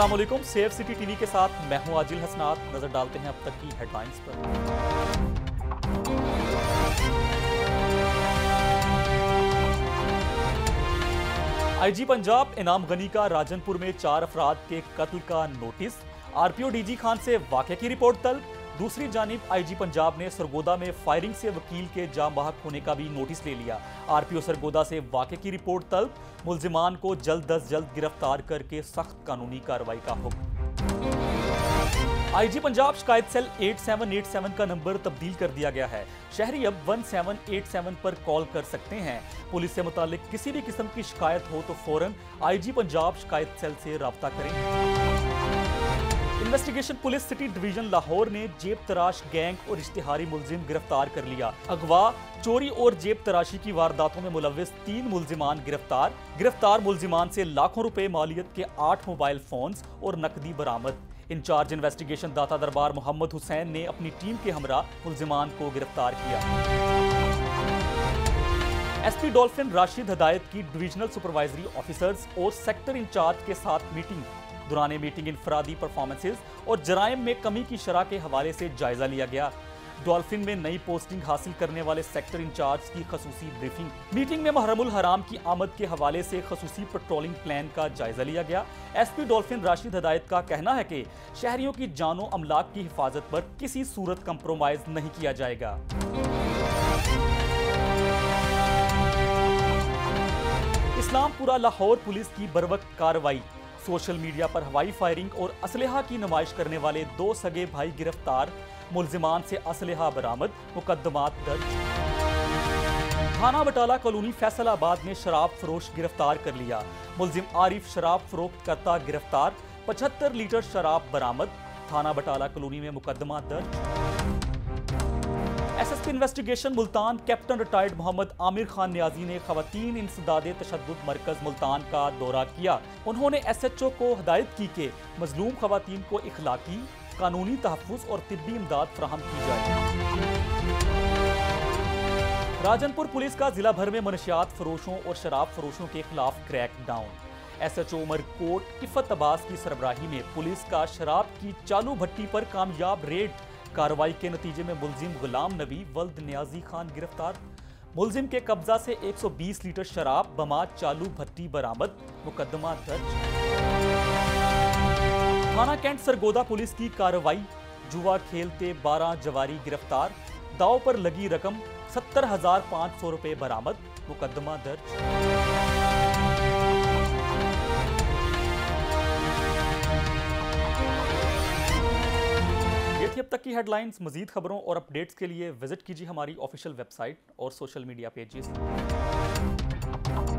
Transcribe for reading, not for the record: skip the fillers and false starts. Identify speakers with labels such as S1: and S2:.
S1: अस्सलाम वालेकुम। Safe city TV के साथ मैं हूं आजिल हसनात। नजर डालते हैं अब तक की हेडलाइंस पर। आईजी पंजाब इनाम गनी का राजनपुर में 4 अफराद के कत्ल का नोटिस। आरपीओ डीजी खान से वाक़े की रिपोर्ट तलब। दूसरी जानिब आईजी पंजाब ने सरगोदा में फायरिंग से वकील के जाम बहक होने का भी नोटिस ले लिया। आरपीओ सरगोदा से वाक़े की रिपोर्ट तलब। मुल्जिमान को जल्द अज जल्द गिरफ्तार करके सख्त कानूनी कार्रवाई का हुक्म। आईजी पंजाब शिकायत सेल 8787 का नंबर तब्दील कर दिया गया है। शहरी अब 1787 पर कॉल कर सकते हैं। पुलिस से मुतालिक किसी भी किस्म की शिकायत हो तो फौरन आईजी पंजाब शिकायत सेल से राब्ता करें। Investigation police city division Lahore ने जेब तराश गैंग और इश्तिहारी मुलजिम गिरफ्तार कर लिया। अगवा, चोरी और जेब तराशी की वारदातों में मुलव्विस 3 मुलजिमान गिरफ्तार। गिरफ्तार मुलजिमान से लाखों रुपए मालियत के 8 मोबाइल फोन्स और नकदी बरामद। इंचार्ज इन्वेस्टिगेशन दाता दरबार मोहम्मद हुसैन ने अपनी टीम के हमरा मुलजिमान को गिरफ्तार किया। एसपी डॉल्फिन राशिद हदायत की डिविजनल सुपरवाइजरी ऑफिसर्स और सेक्टर इंचार्ज के साथ मीटिंग। दौरान मीटिंग इनफरादी परफॉर्मेंसेज और जराइम में कमी की शरह के हवाले से जायजा लिया गया। डॉल्फिन में नई पोस्टिंग हासिल करने वाले सेक्टर इंचार्ज की खसूसी ब्रीफिंग। मीटिंग में मुहर्रमुल हराम की आमद के हवाले से खसूसी पेट्रोलिंग प्लान का जायजा लिया गया। एसपी डॉल्फिन राशिद हदायत का कहना है कि शहरियों की जानो अमलाक की हिफाजत पर किसी सूरत कंप्रोमाइज नहीं किया जाएगा। इस्लामपुरा लाहौर पुलिस की बरवक्त कार्रवाई। सोशल मीडिया पर हवाई फायरिंग और असलहा की नुमाइश करने वाले 2 सगे भाई गिरफ्तार। मुलजिमान से असलहा बरामद, मुकदमात दर्ज। थाना बटाला कॉलोनी फैसलाबाद में शराब फरोश गिरफ्तार कर लिया। मुलजिम आरिफ शराब फरोख्त करता गिरफ्तार। 75 लीटर शराब बरामद। थाना बटाला कॉलोनी में मुकदमा दर्ज। SSP investigation Multan captain retired Mohammad Aamir Khan Niazi ने खवातीन इंसदादे तशद्दुद मरकज मुल्तान का दौरा किया। उन्होंने एसएचओ को हिदायत की कि मजलूम खवातीन को इखलाकी, कानूनी तहफ़्फ़ुज़ और तिब्बी इमदाद फराहम की जाए। राजनपुर पुलिस का जिला भर में मनशियात फरोशों और शराब फरोशों के खिलाफ crack down. SHO Umarkot Iffat Abbas की सरबराही में पुलिस का शराब की चालू भट्टी पर कामयाब रेड। कार्रवाई के नतीजे में मुलजिम गुलाम नबी वल्द नियाजी खान गिरफ्तार। मुलजिम के कब्जा से 120 लीटर शराब बमा चालू भट्टी बरामद, मुकदमा दर्ज। थाना कैंट सरगोदा पुलिस की कार्रवाई। जुआ खेलते 12 जवारी गिरफ्तार। दाव पर लगी रकम 70,500 रुपए बरामद, मुकदमा दर्ज। अब तक की हेडलाइंस। मजीद खबरों और अपडेट्स के लिए विजिट कीजिए हमारी ऑफिशियल वेबसाइट और सोशल मीडिया पेजेस।